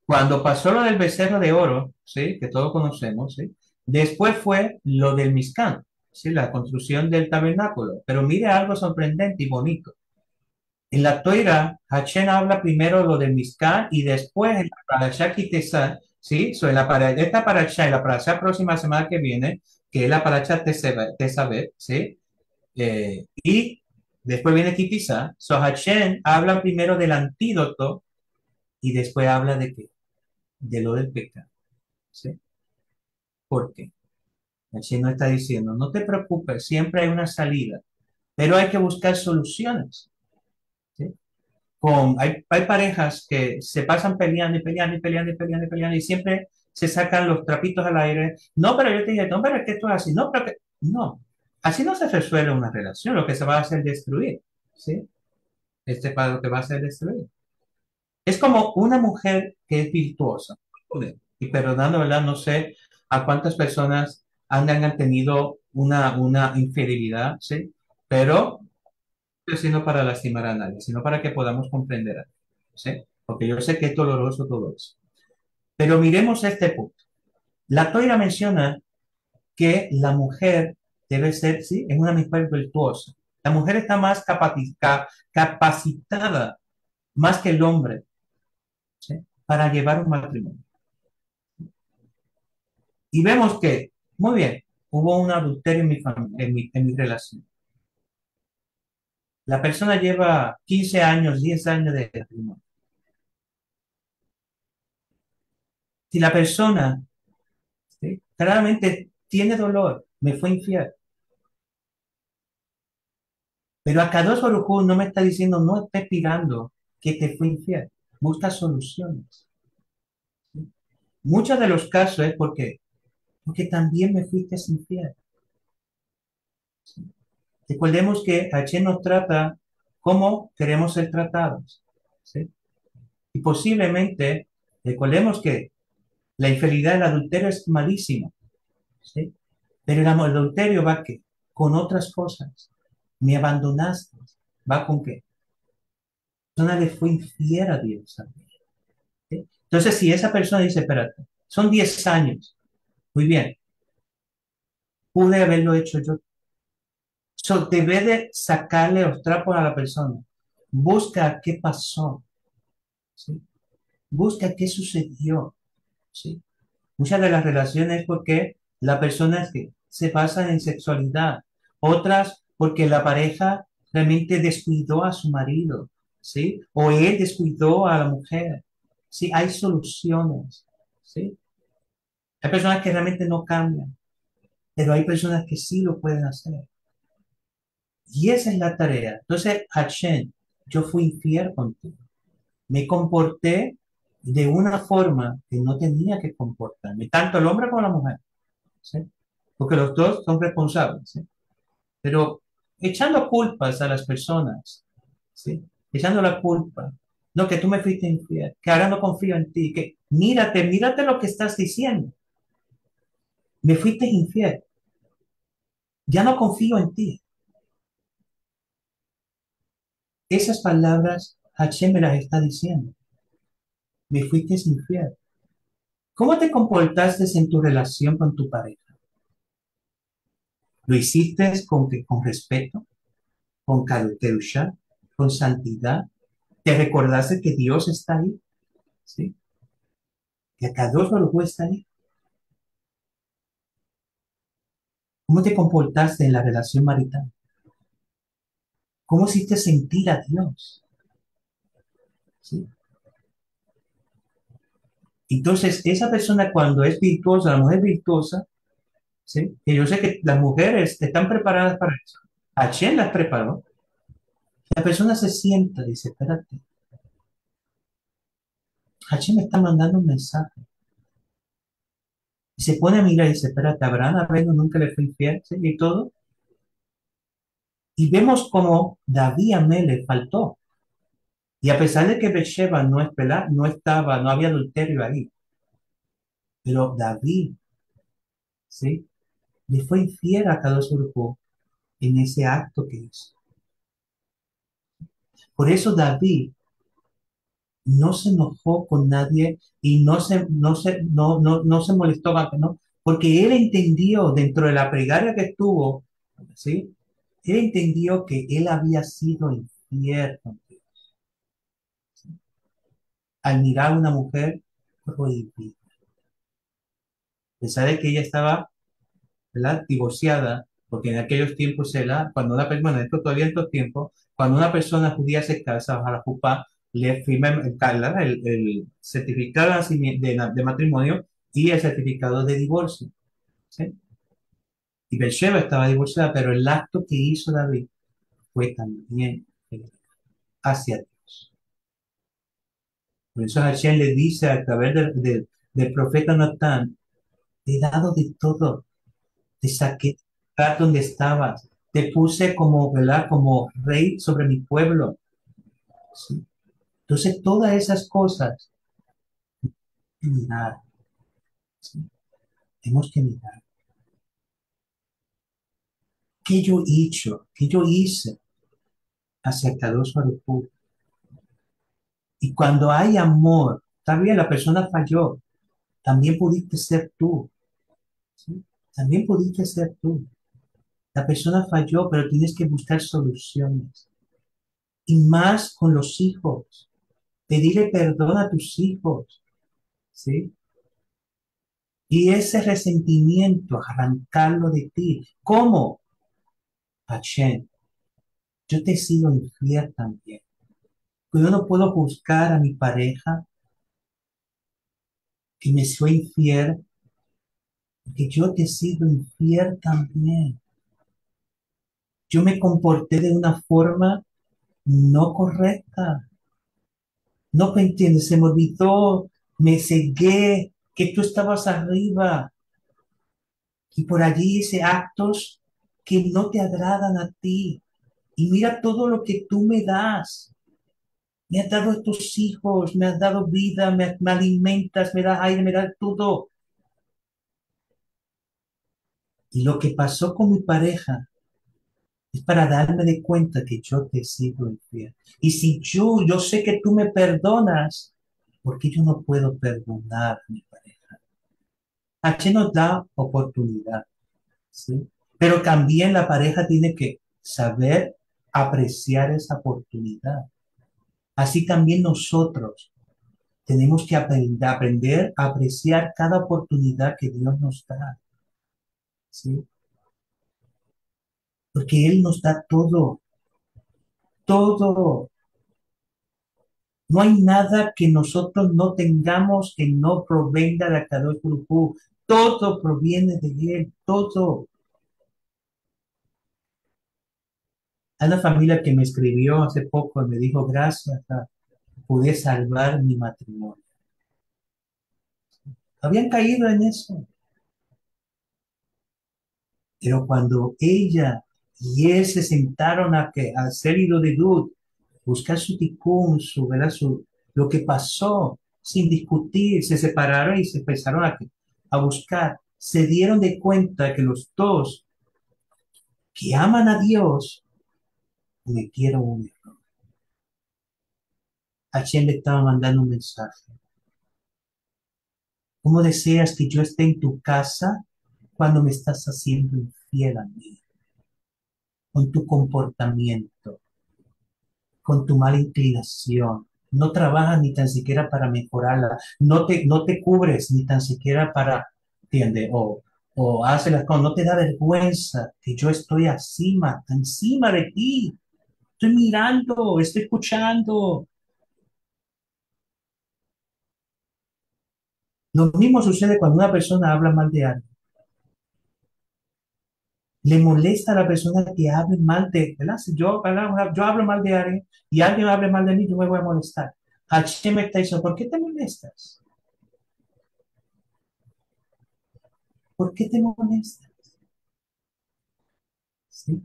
Cuando pasó lo del becerro de oro, ¿sí? Que todos conocemos, ¿sí? Después fue lo del Mizcán, ¿sí? La construcción del tabernáculo. Pero mire algo sorprendente y bonito. En la Toira, Hachén habla primero lo del Mizcán y después en la Parashá Kitesá, ¿sí? So, en la para, esta Parashá, en la Parashá próxima semana que viene, que es la Parashá Tesabet, ¿sí? Eh, y después viene Kitesá. So, Hachén habla primero del antídoto y después habla de qué? De lo del pecado, ¿sí? ¿Por qué? Hachén no está diciendo, no te preocupes, siempre hay una salida, pero hay que buscar soluciones, ¿sí? Con, hay, hay parejas que se pasan peleando y peleando y peleando y peleando y peleando y siempre se sacan los trapitos al aire. No, pero yo te dije, no, pero es que esto es así. No, pero que... No, así no se resuelve una relación. Lo que se va a hacer es destruir, ¿sí? Este para lo que va a hacer destruir. Es como una mujer que es virtuosa. Y perdonando, ¿verdad? No sé a cuántas personas han, han tenido una, una infidelidad, ¿sí? Pero no sino para lastimar a nadie, sino para que podamos comprender a nadie, ¿sí? Porque yo sé que es doloroso todo eso. Pero miremos este punto. La Toira menciona que la mujer debe ser, sí, es una mujer virtuosa. La mujer está más capaci- capacitada, más que el hombre, ¿sí? Para llevar un matrimonio. Y vemos que, muy bien, hubo un adulterio en mi, familia, en mi, en mi relación. La persona lleva quince años, diez años de matrimonio. Si la persona, ¿sí? Claramente tiene dolor, me fue infiel. Pero a Kadosh Baruj Hu no me está diciendo, no estés pirando que te fue infiel. Busca soluciones. ¿Sí? Muchos de los casos es porque, porque también me fuiste infiel. ¿Sí? Recordemos que H nos trata como queremos ser tratados. ¿Sí? Y posiblemente, recordemos que la infidelidad, el adulterio es malísimo. ¿Sí? Pero el adulterio va ¿qué? Con otras cosas. Me abandonaste. ¿Va con qué? La persona le fue infiel a Dios. ¿Sí? Entonces, si esa persona dice, espérate, son diez años, muy bien, pude haberlo hecho yo. So, debe de sacarle los trapos a la persona. Busca qué pasó, ¿sí? Busca qué sucedió, ¿sí? Muchas de las relaciones es porque la persona es que se basa en sexualidad. Otras porque la pareja realmente descuidó a su marido, ¿sí? O él descuidó a la mujer. Sí, hay soluciones, ¿sí? Hay personas que realmente no cambian, pero hay personas que sí lo pueden hacer. Y esa es la tarea. Entonces, Hashem, yo fui infiel contigo. Me comporté de una forma que no tenía que comportarme, tanto el hombre como la mujer, ¿sí? Porque los dos son responsables, ¿sí? Pero echando culpas a las personas, ¿sí? Echando la culpa. No, que tú me fuiste infiel, que ahora no confío en ti, que mírate, mírate lo que estás diciendo. Me fuiste infiel, ya no confío en ti. Esas palabras Hashem me las está diciendo. Me fuiste infiel. ¿Cómo te comportaste en tu relación con tu pareja? ¿Lo hiciste con, con respeto, con caruteusha, con santidad? ¿Te recordaste que Dios está ahí? ¿Sí? Que acá Dios lo está ahí. ¿Cómo te comportaste en la relación marital? ¿Cómo hiciste sentir a Dios? ¿Sí? Entonces, esa persona cuando es virtuosa, la mujer virtuosa, ¿sí? Que yo sé que las mujeres están preparadas para eso. Hashem las preparó. La persona se sienta y dice, espérate, Hashem me está mandando un mensaje. Y se pone a mirar y dice, espérate, Abraham a ver, nunca le fue infiel, ¿sí? Y todo. Y vemos como David a le faltó. Y a pesar de que Bethsheba no, es pela- no estaba, no había adulterio ahí, pero David, ¿sí? Le fue infiel a Kadosh Baruj Hu en ese acto que hizo. Por eso David no se enojó con nadie y no se, no se, no, no, no se molestó, ¿no? Porque él entendió dentro de la plegaria que estuvo, ¿sí? Él entendió que él había sido infiel al mirar a una mujer prohibida. A pesar de que ella estaba, ¿verdad?, divorciada, porque en aquellos tiempos, ¿verdad?, cuando una persona, esto todavía en estos tiempos, cuando una persona judía se casa, bajo la jupá, le firma el, el, el certificado de, nacimiento- de, de matrimonio y el certificado de divorcio, ¿sí? Y Bathsheba estaba divorciada, pero el acto que hizo David fue también eh, hacia Dios. Por eso Hashem le dice a través del, del, del profeta Natán: te he dado de todo, te saqué del lugar donde estabas, te puse como, ¿verdad?, como rey sobre mi pueblo, ¿sí? Entonces, todas esas cosas, hay que mirar, ¿sí? Tenemos que mirar. ¿Qué yo he hecho? ¿Qué yo hice hacia Kadosh Baruj Hu? Y cuando hay amor, está bien, la persona falló, también pudiste ser tú, ¿sí? También pudiste ser tú. La persona falló, pero tienes que buscar soluciones. Y más con los hijos. Pedirle perdón a tus hijos, ¿sí? Y ese resentimiento, arrancarlo de ti. ¿Cómo? Hashem, yo te he sido infiel también. Yo no puedo juzgar a mi pareja que me fue infiel, porque yo te he sido infiel también. Yo me comporté de una forma no correcta. No me entiendes, se me olvidó, me cegué, que tú estabas arriba y por allí hice actos que no te agradan a ti. Y mira todo lo que tú me das. Me has dado estos hijos, me has dado vida, me, me alimentas, me das aire, me das todo. Y lo que pasó con mi pareja es para darme de cuenta que yo te he sido infiel. Y si yo, yo sé que tú me perdonas, ¿por qué yo no puedo perdonar a mi pareja? H nos da oportunidad, ¿sí? Pero también la pareja tiene que saber apreciar esa oportunidad. Así también nosotros tenemos que aprender, aprender a apreciar cada oportunidad que Dios nos da, ¿sí? Porque Él nos da todo, todo. No hay nada que nosotros no tengamos que no provenga de Kadosh Baruj Hu. Todo proviene de Él, todo. Hay una familia que me escribió hace poco y me dijo: gracias, a- pude salvar mi matrimonio. Habían caído en eso. Pero cuando ella y él se sentaron a, que, a hacer de Dud, buscar su tikkun, su, ¿verdad?, su, lo que pasó, sin discutir, se separaron y se empezaron a, a buscar. Se dieron de cuenta que los dos que aman a Dios cometieron un error. Hashem le estaba mandando un mensaje. ¿Cómo deseas que yo esté en tu casa cuando me estás haciendo infiel a mí? Con tu comportamiento, con tu mala inclinación. No trabajas ni tan siquiera para mejorarla. No te, no te cubres ni tan siquiera para, ¿entiendes? O, o haces las cosas. No te da vergüenza que yo estoy encima, encima de ti. Estoy mirando, estoy escuchando. Lo mismo sucede cuando una persona habla mal de alguien. Le molesta a la persona que hable mal de, ¿verdad? Si yo, ¿verdad?, yo hablo mal de alguien y alguien hable mal de mí, yo me voy a molestar. Hashem me está diciendo: ¿por qué te molestas? ¿Por qué te molestas? ¿Sí?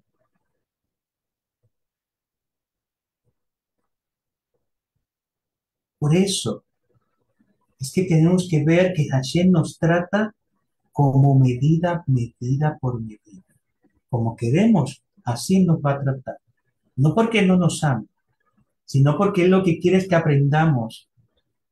Por eso es que tenemos que ver que Hashem nos trata como medida, medida por medida. Como queremos, así nos va a tratar. No porque no nos ama, sino porque Él lo que quiere es que aprendamos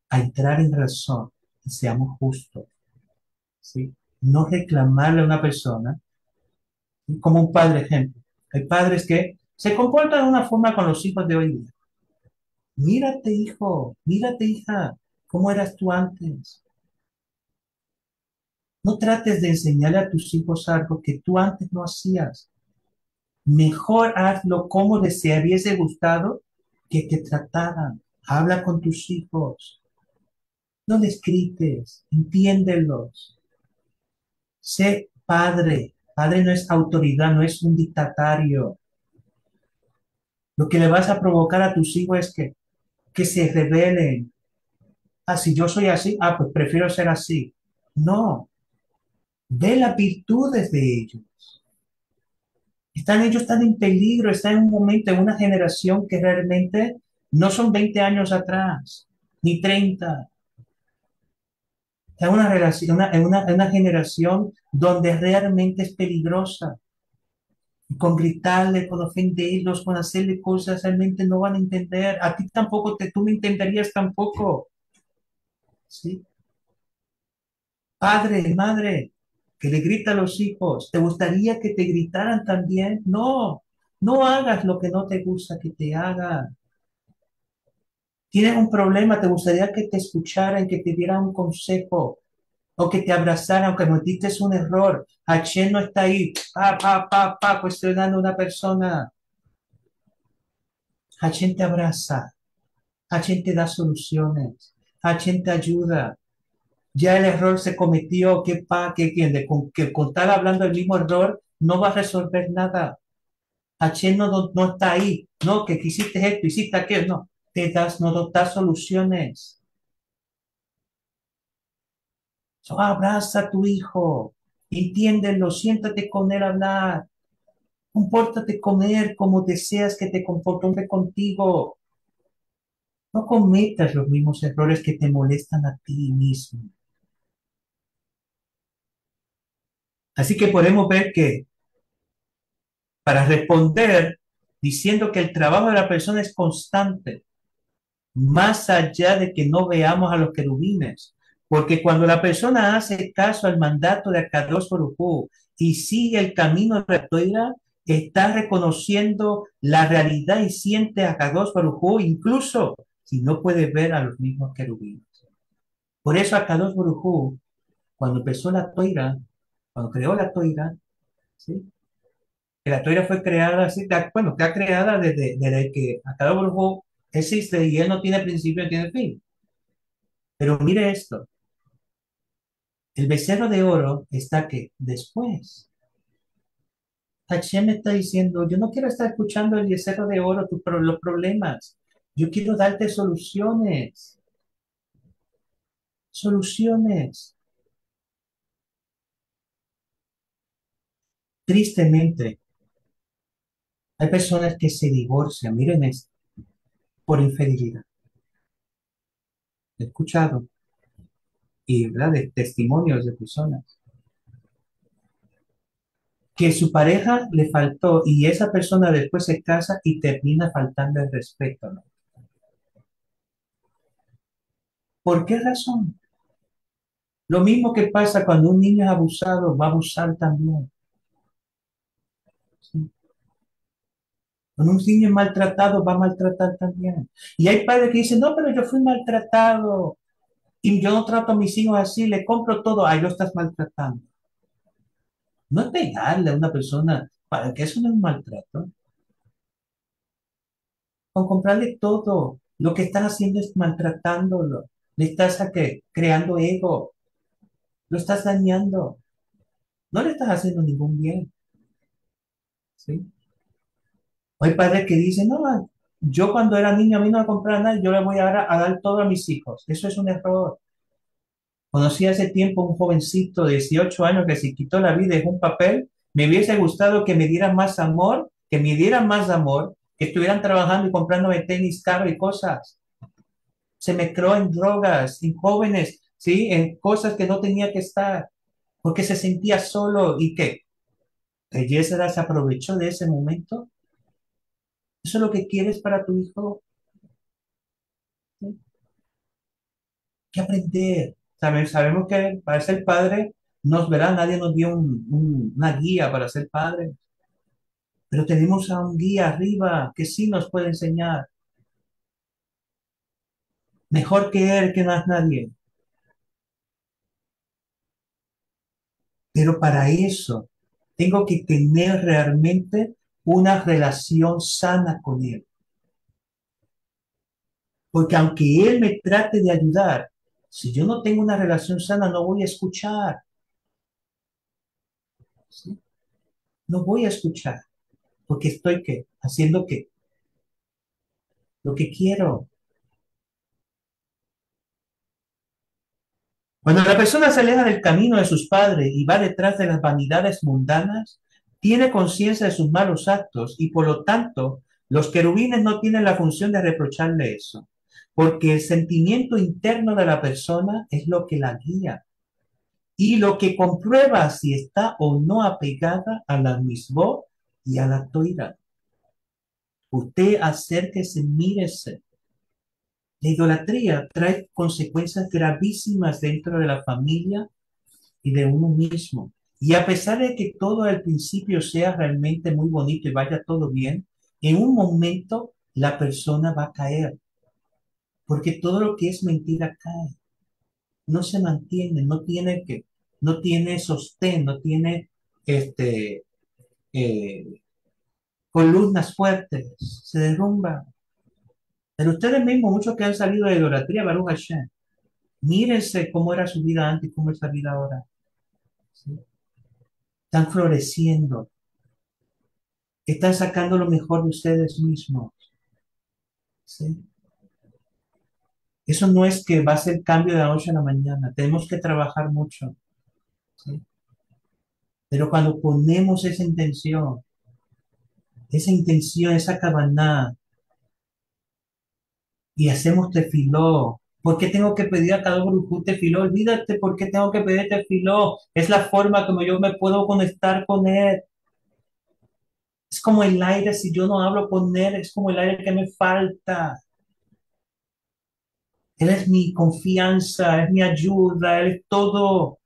a entrar en razón y seamos justos, ¿sí? No reclamarle a una persona, ¿sí? Como un padre ejemplo. Hay padres que se comportan de una forma con los hijos de hoy día. Mírate, hijo, mírate, hija, ¿cómo eras tú antes? No trates de enseñarle a tus hijos algo que tú antes no hacías. Mejor hazlo como les hubiese gustado que te trataran. Habla con tus hijos. No les grites, entiéndelos. Sé padre. Padre no es autoridad, no es un dictatario. Lo que le vas a provocar a tus hijos es que, que se rebelen. Ah, si yo soy así, ah, pues prefiero ser así. No, ve las virtudes de ellos. Están, ellos están en peligro, están en un momento, en una generación que realmente no son veinte años atrás, ni treinta. Está en una, relación, una, en una, en una generación donde realmente es peligrosa. Y con gritarle, con ofenderlos, con hacerle cosas, realmente no van a entender. A ti tampoco, te, tú me entenderías tampoco. ¿Sí? Padre, madre, que le grita a los hijos, ¿te gustaría que te gritaran también? No, no hagas lo que no te gusta que te hagan. Tienes un problema, te gustaría que te escucharan, que te dieran un consejo o que te abrazaran, aunque cometiste un error. Hashem no está ahí, pa, pa, pa, pa, cuestionando a una persona. Hashem te abraza, Hashem te da soluciones, Hashem te ayuda. Ya el error se cometió, que pa, que quien de con, que con estar hablando del mismo error no va a resolver nada. Hashem no, no, no está ahí, no, que hiciste esto, hiciste aquello, no, te das, no nos da soluciones. So, abraza a tu hijo, entiéndelo, siéntate con él a hablar, compórtate con él como deseas que te comporte contigo. No cometas los mismos errores que te molestan a ti mismo. Así que podemos ver que para responder diciendo que el trabajo de la persona es constante, más allá de que no veamos a los querubines. Porque cuando la persona hace caso al mandato de Akadosh Baruj Hu y sigue el camino de la Torah, está reconociendo la realidad y siente a Akadosh Baruj Hu, incluso si no puede ver a los mismos querubines. Por eso Akadosh Baruj Hu, cuando empezó la Torah, cuando creó la Torah, ¿sí? Que la Torah fue creada así, bueno, está creada desde, desde que Akadosh Baruj Hu existe y él no tiene principio, no tiene fin. Pero mire esto, el becerro de oro está que después, Hashem me está diciendo, yo no quiero estar escuchando el becerro de oro, tu, pro- los problemas. Yo quiero darte soluciones, soluciones. Tristemente, hay personas que se divorcian, miren esto, por infidelidad. He escuchado y ¿verdad? De testimonios de personas que su pareja le faltó y esa persona después se casa y termina faltando el respeto, ¿no? ¿Por qué razón? Lo mismo que pasa cuando un niño es abusado, va a abusar también. ¿Sí? Cuando un niño es maltratado, va a maltratar también. Y hay padres que dicen, no, pero yo fui maltratado y yo no trato a mis hijos así, le compro todo, ahí lo estás maltratando. No es pegarle a una persona, para que eso no es un maltrato. Con comprarle todo, lo que estás haciendo es maltratándolo. Le estás a que, creando ego, lo estás dañando. No le estás haciendo ningún bien. ¿Sí? Hay padres que dicen, no, yo cuando era niño a mí no me compraba nada, yo le voy ahora a dar todo a mis hijos. Eso es un error. Conocí hace tiempo un jovencito de dieciocho años que se quitó la vida en un papel. Me hubiese gustado que me dieran más amor, que me dieran más amor, que estuvieran trabajando y comprándome tenis caro y cosas. Se me creó en drogas, en jóvenes, ¿sí? En cosas que no tenía que estar, porque se sentía solo y que Yesera se aprovechó de ese momento. ¿Eso es lo que quieres para tu hijo? ¿Sí? que aprender. Sabemos, sabemos que para ser padre, nos verá, nadie nos dio un- un- una guía para ser padre, pero tenemos a un guía arriba que sí nos puede enseñar, mejor que él, que más nadie. Pero para eso tengo que tener realmente una relación sana con él. Porque aunque él me trate de ayudar, si yo no tengo una relación sana, no voy a escuchar. ¿Sí? No voy a escuchar. Porque estoy ¿qué? Haciendo qué? Lo que quiero. Cuando la persona se aleja del camino de sus padres y va detrás de las vanidades mundanas, tiene conciencia de sus malos actos y por lo tanto los querubines no tienen la función de reprocharle eso, porque el sentimiento interno de la persona es lo que la guía y lo que comprueba si está o no apegada a la mismo y a la toira. Usted acérquese, mírese. La idolatría trae consecuencias gravísimas dentro de la familia y de uno mismo. Y a pesar de que todo al principio sea realmente muy bonito y vaya todo bien, en un momento la persona va a caer, porque todo lo que es mentira cae, no se mantiene, no tiene que, no tiene sostén, no tiene este, eh, columnas fuertes, se derrumba. Pero ustedes mismos, muchos que han salido de idolatría, Baruch Hashem, mírense cómo era su vida antes y cómo es la vida ahora. ¿Sí? Están floreciendo, están sacando lo mejor de ustedes mismos. ¿Sí? Eso no es que va a ser cambio de la noche a la mañana, tenemos que trabajar mucho. ¿Sí? Pero cuando ponemos esa intención, esa intención, esa cabana, y hacemos tefiló, ¿por qué tengo que pedir a cada grupo tefiló? Olvídate, ¿por qué tengo que pedir tefiló? Es la forma como yo me puedo conectar con él. Es como el aire, si yo no hablo con él, es como el aire que me falta. Él es mi confianza, es mi ayuda, Él es todo.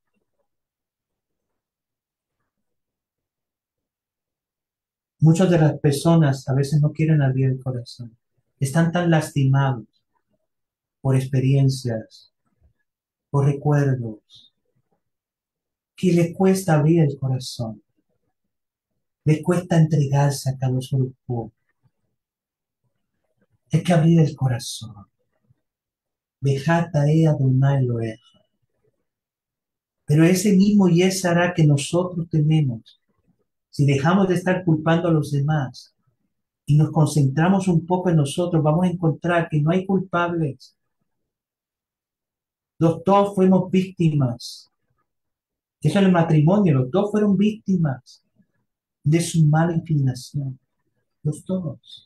Muchas de las personas a veces no quieren abrir el corazón. Están tan lastimados por experiencias, por recuerdos, que les cuesta abrir el corazón. Les cuesta entregarse a cada grupo. Hay que abrir el corazón. Bejata e Adonai Elohim. Pero ese mismo yes hará que nosotros tenemos, si dejamos de estar culpando a los demás y nos concentramos un poco en nosotros, vamos a encontrar que no hay culpables. Los dos fuimos víctimas. Eso en el matrimonio, los dos fueron víctimas de su mala inclinación. Los dos.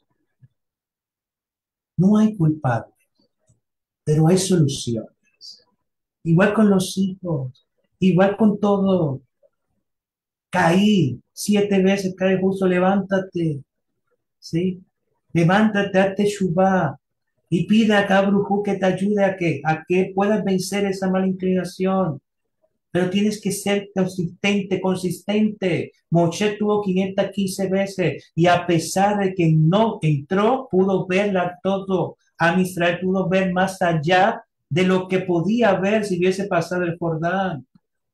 No hay culpable, pero hay soluciones. Igual con los hijos, igual con todo. Caí siete veces, cae justo, levántate, ¿sí? Levántate, hazte shubá y pide a Cabrujú que te ayude a que, a que puedas vencer esa mala inclinación. Pero tienes que ser consistente, consistente. Moshe tuvo quinientas quince veces y a pesar de que no entró, pudo verla todo. A Israel pudo ver más allá de lo que podía ver si hubiese pasado el Jordán.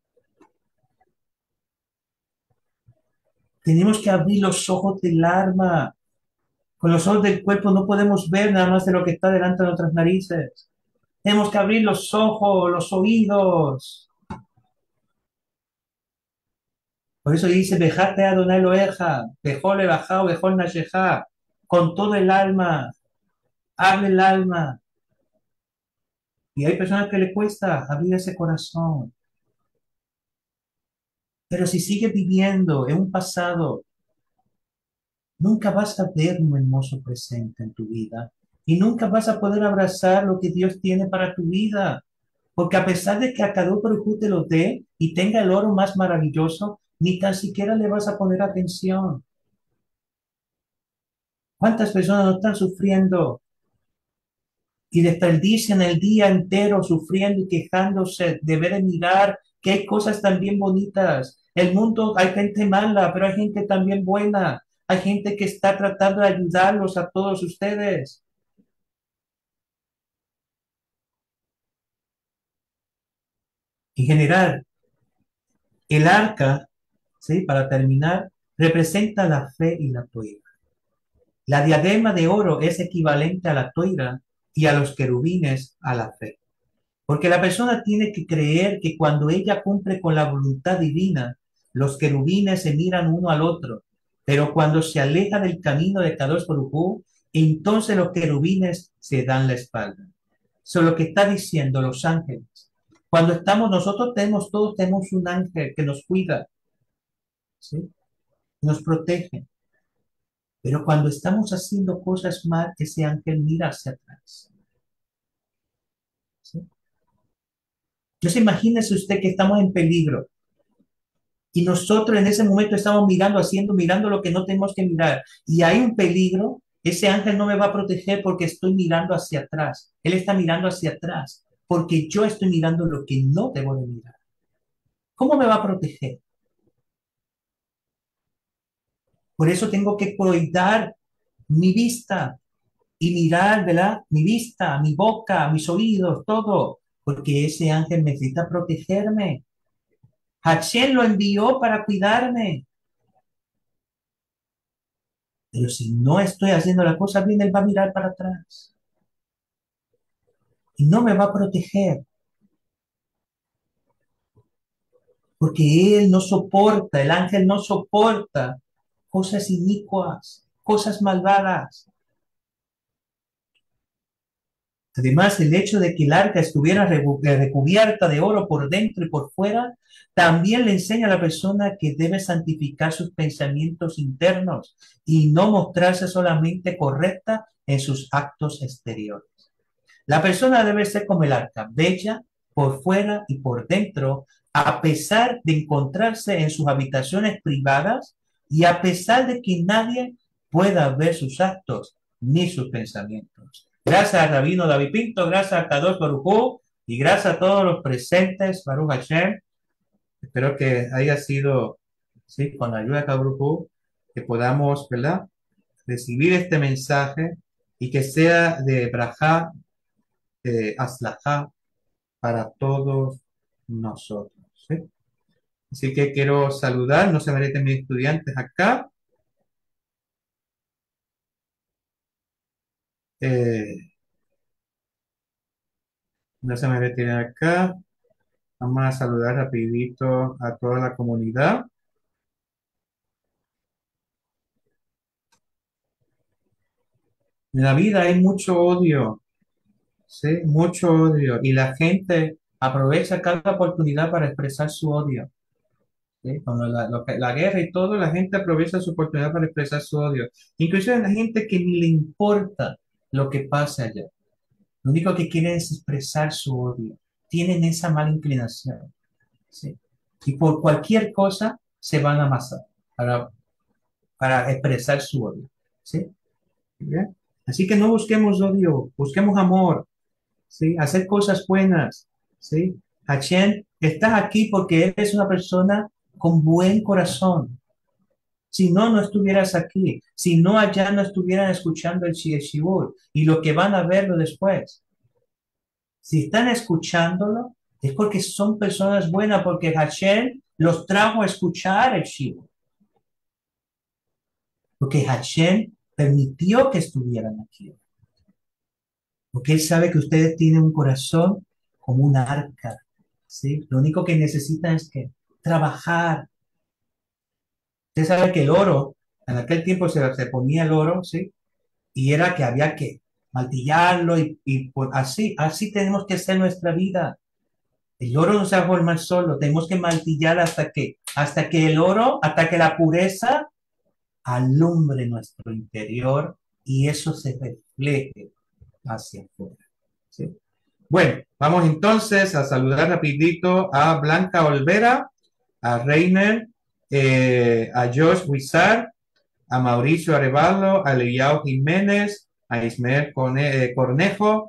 Tenemos que abrir los ojos del alma. Con los ojos del cuerpo no podemos ver nada más de lo que está delante de nuestras narices. Tenemos que abrir los ojos, los oídos. Por eso dice, Bejate Adonai Eloheja, Bejole Bajao, Bejol Nasheja, con todo el alma, abre el alma. Y hay personas que le cuesta abrir ese corazón. Pero si sigues viviendo en un pasado, nunca vas a ver un hermoso presente en tu vida. Y nunca vas a poder abrazar lo que Dios tiene para tu vida. Porque a pesar de que a cada uno te lo dé y tenga el oro más maravilloso, ni tan siquiera le vas a poner atención. ¿Cuántas personas no están sufriendo y desperdician el día entero sufriendo y quejándose de ver y mirar que hay cosas también bonitas. El mundo, hay gente mala, pero hay gente también buena. Hay gente que está tratando de ayudarlos a todos ustedes. En general, el arca, ¿sí? Para terminar, representa la fe y la toira. La diadema de oro es equivalente a la toira y a los querubines a la fe. Porque la persona tiene que creer que cuando ella cumple con la voluntad divina, los querubines se miran uno al otro, pero cuando se aleja del camino de Kadosh Baruj Hu, entonces los querubines se dan la espalda. Eso es lo que está diciendo los ángeles. Cuando estamos, nosotros tenemos, todos tenemos un ángel que nos cuida, ¿sí? Nos protege. Pero cuando estamos haciendo cosas mal, ese ángel mira hacia atrás, ¿sí? Entonces imagínese usted que estamos en peligro y nosotros en ese momento estamos mirando, haciendo, mirando lo que no tenemos que mirar. Y hay un peligro, ese ángel no me va a proteger porque estoy mirando hacia atrás. Él está mirando hacia atrás porque yo estoy mirando lo que no debo de mirar. ¿Cómo me va a proteger? Por eso tengo que cuidar mi vista y mirar, ¿verdad? Mi vista, mi boca, mis oídos, todo, porque ese ángel necesita protegerme. Hashem lo envió para cuidarme. Pero si no estoy haciendo la cosa bien, él va a mirar para atrás y no me va a proteger, porque él no soporta, el ángel no soporta cosas inicuas, cosas malvadas. Además, el hecho de que el arca estuviera recubierta de oro por dentro y por fuera, también le enseña a la persona que debe santificar sus pensamientos internos y no mostrarse solamente correcta en sus actos exteriores. La persona debe ser como el arca, bella por fuera y por dentro, a pesar de encontrarse en sus habitaciones privadas y a pesar de que nadie pueda ver sus actos ni sus pensamientos. Gracias a Rabino David Pinto, gracias a Kadosh Baruj Hu y gracias a todos los presentes, Baruch Hashem. Espero que haya sido, sí, con la ayuda de Kadosh Baruj Hu, que podamos, ¿verdad?, recibir este mensaje y que sea de brajá, de aslajá para todos nosotros, ¿sí? Así que quiero saludar, no se me reten mis estudiantes acá. Eh, no se me retiren acá. Vamos a saludar rapidito a toda la comunidad. En la vida hay mucho odio, ¿sí? Mucho odio. Y la gente aprovecha cada oportunidad para expresar su odio, ¿sí? Cuando la, lo que- la guerra y todo, la gente aprovecha su oportunidad para expresar su odio. Incluso hay la gente que ni le importa lo que pase allá. Lo único que quieren es expresar su odio. Tienen esa mala inclinación, ¿sí? Y por cualquier cosa se van a amasar para, para expresar su odio, ¿sí? ¿Bien? Así que no busquemos odio, busquemos amor, ¿sí? Hacer cosas buenas, ¿sí? Hashem, estás aquí porque eres una persona con buen corazón. Si no, no estuvieras aquí. Si no, allá no estuvieran escuchando el Shibur y lo que van a verlo después. Si están escuchándolo, es porque son personas buenas, porque Hashem los trajo a escuchar el Shibur. Porque Hashem permitió que estuvieran aquí. Porque Él sabe que ustedes tienen un corazón como un arca, ¿sí? Lo único que necesitan es que trabajar. Usted sabe que el oro, en aquel tiempo se, se ponía el oro, ¿sí? Y era que había que martillarlo y, y pues así, así tenemos que hacer nuestra vida. El oro no se va a formar solo, tenemos que martillar hasta que, hasta que el oro, hasta que la pureza alumbre nuestro interior y eso se refleje hacia afuera, ¿sí? Bueno, vamos entonces a saludar rapidito a Blanca Olvera, a Reiner, eh, a Josh Wizard, a Mauricio Arevalo, a Leyao Jiménez, a Ismael Corne- eh, Cornejo,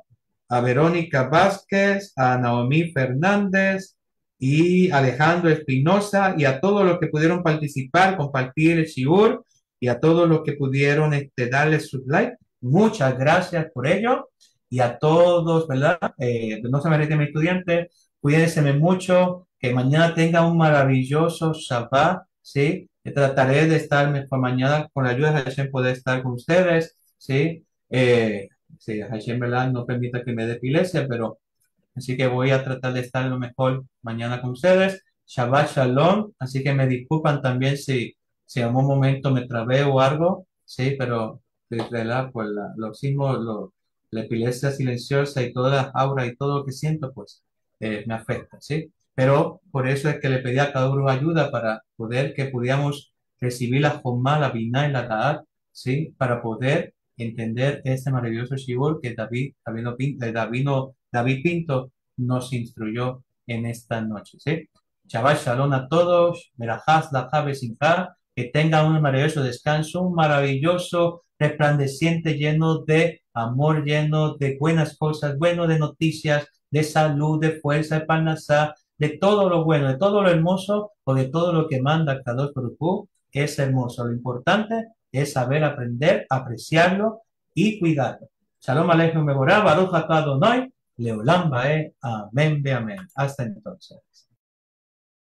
a Verónica Vázquez, a Naomi Fernández y Alejandro Espinosa y a todos los que pudieron participar, compartir el shiur y a todos los que pudieron este, darle su like. Muchas gracias por ello y a todos, ¿verdad? Eh, no se me retire mi estudiante, cuídense mucho, que mañana tenga un maravilloso Shabbat, ¿sí? Trataré de estar mejor mañana con la ayuda de Hashem, poder estar con ustedes, ¿sí? Eh, sí, Hashem, ¿verdad? No permita que me dé epilepsia, pero así que voy a tratar de estar lo mejor mañana con ustedes. Shabbat Shalom, así que me disculpan también si, si en algún momento me trabé o algo, sí, pero ¿verdad? Pues la, lo sismos, lo, la epilepsia silenciosa y todas las auras y todo lo que siento, pues eh, me afecta, ¿sí? Pero por eso es que le pedí a cada uno ayuda para poder que pudiéramos recibir la Jomá, la Binah y la Ta'at, ¿sí? Para poder entender este maravilloso Shibur que David, David, Pinto, David, David Pinto nos instruyó en esta noche, ¿sí? Shabbat Shalom a todos, Merajás, la Simcha, que tengan un maravilloso descanso, un maravilloso resplandeciente lleno de amor, lleno de buenas cosas, bueno de noticias, de salud, de fuerza, de panasá, de todo lo bueno, de todo lo hermoso o de todo lo que manda Kadosh Baruj Hu, es hermoso. Lo importante es saber aprender, apreciarlo y cuidarlo. Shalom Aleichem Mevorá, Baruch Atah Adonai, Leolam Bae, amén, be amén. Hasta entonces.